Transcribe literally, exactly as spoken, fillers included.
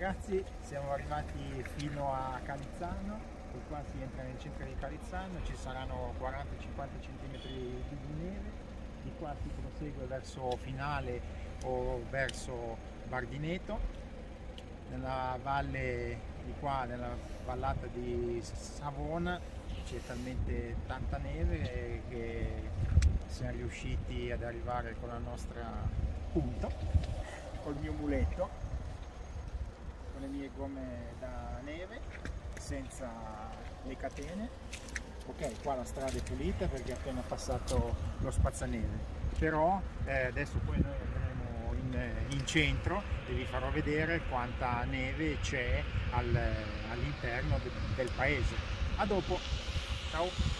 ragazzi, siamo arrivati fino a Calizzano e qua si entra nel centro di Calizzano, ci saranno quaranta cinquanta centimetri di neve, di qua si prosegue verso Finale o verso Bardineto. Nella valle di qua, nella vallata di Savona, c'è talmente tanta neve che siamo riusciti ad arrivare con la nostra punta, col mio muletto, con le mie gomme da neve, senza le catene. Ok, qua la strada è pulita perché è appena passato lo spazzaneve, però eh, adesso poi noi andremo in, in centro e vi farò vedere quanta neve c'è al, all'interno de, del paese. A dopo, ciao!